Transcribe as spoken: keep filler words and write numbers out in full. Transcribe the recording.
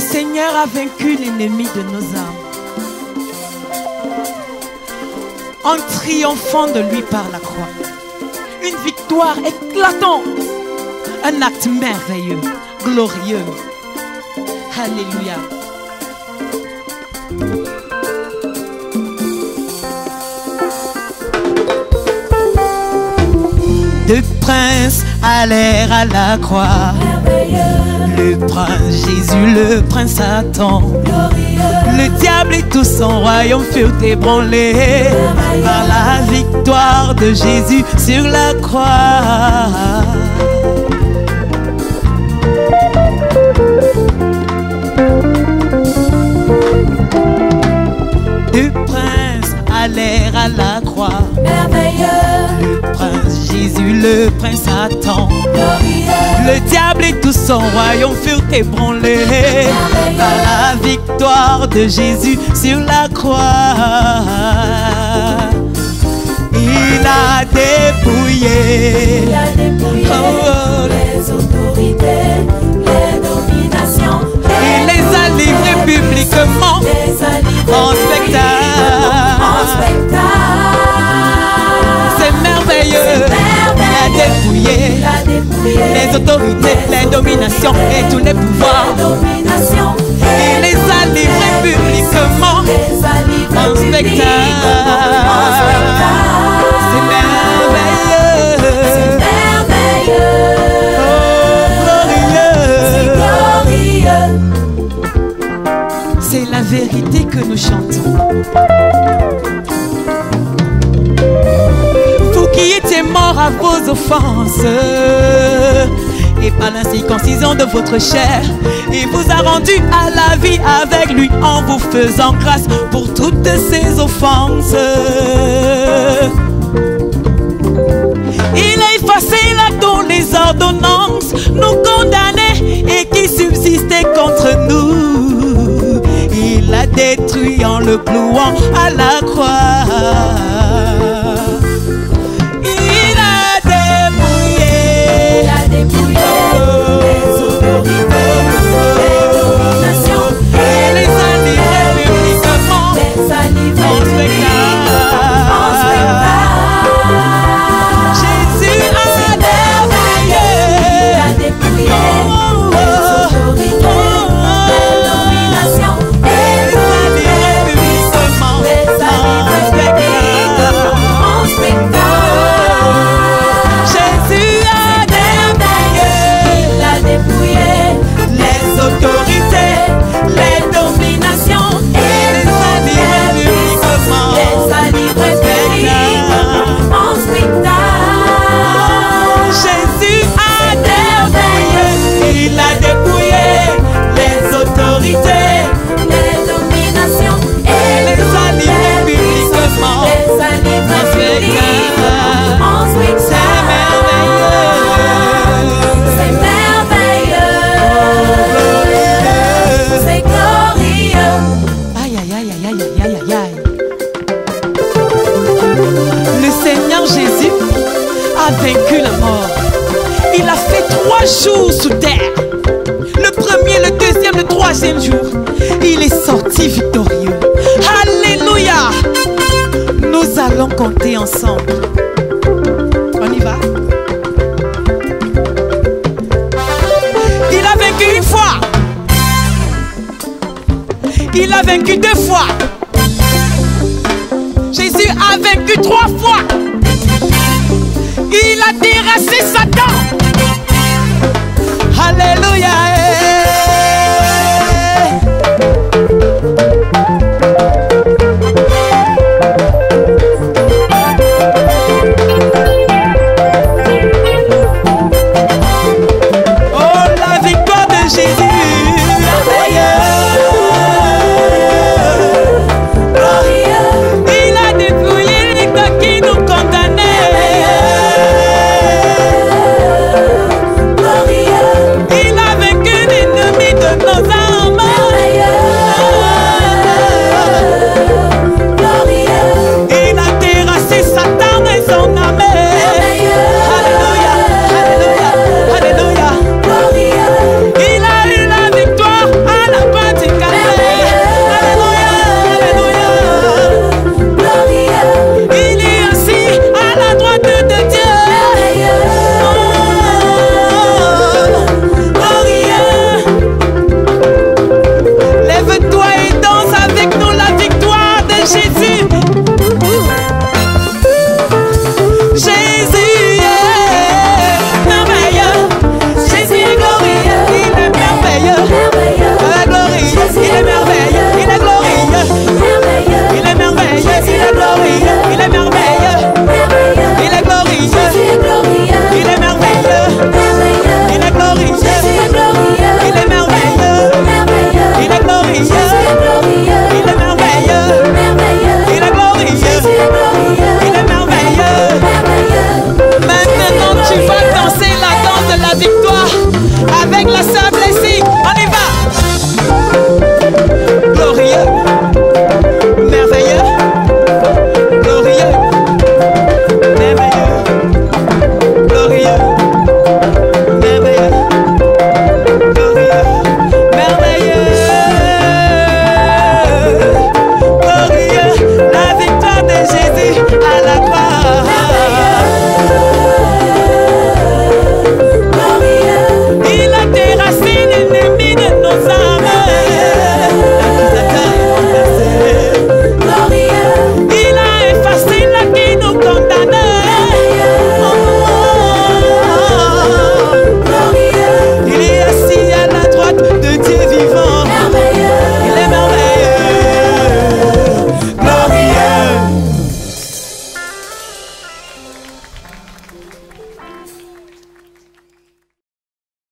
Seigneur a vaincu l'ennemi de nos âmes en triomphant de lui par la croix. Une victoire éclatante, un acte merveilleux, glorieux. Alléluia. Deux princes allèrent à la croix. Le prince Jésus, le prince Satan. Le diable et tout son royaume furent ébranlés par la victoire de Jésus sur la croix. Deux princes allèrent à la croix. Merveilleux. Le prince Jésus, le prince Satan. Glorieux. Le diable et tout son royaume furent ébranlés par la victoire de Jésus sur la croix. Il a dépouillé, Il a dépouillé oh, les autorités, les dominations. Il les a livrés publiquement en spectacle. C'est merveilleux. Il a dépouillé, Il a dépouillé les autorités, les dominations et tous les pouvoirs. Il les a livrés publiquement en spectacle. C'est merveilleux. C'est merveilleux. Oh, glorieux. C'est la vérité que nous chantons. Vous qui étiez morts à vos offenses et par l'incirconcision de votre chair, il vous a rendu à la vie avec lui en vous faisant grâce pour toutes ces offenses. Il a effacé là dont les ordonnances nous condamnaient et qui subsistaient contre nous. Il a détruit en le clouant à la croix. Il a dépouillé, Il a dépouillé oh, les autorités, les dominations. Il les a livrés publiquement les a livrés en spectacle. En spectacle. Jésus a dépouillé, Il a dépouillé oh, les autorités, oh, les dominations. Il les a livrés publiquement les a livrés publiquement en spectacle. Jésus a dépouillé, Il a dépouillé les autorités, les dominations. Il les a livrés publiquement les a livrés publiquement en spectacle. Jésus a dépouillé, Il a dépouillé les autorités, les dominations. Il les a livrés publiquement les a livrés publiquement en spectacle. C'est merveilleux, c'est glorieux. Aïe aïe aïe aïe aïe aïe aïe aïe. Le Seigneur Jésus a vaincu la mort. Il a fait trois jours sous terre. Le premier, le deuxième, le troisième jour, il est sorti victorieux. Alléluia. Nous allons compter ensemble. On y va. Il a vaincu une fois. Il a vaincu deux fois. Jésus a vaincu trois fois. Il a terrassé Satan. Alléluia.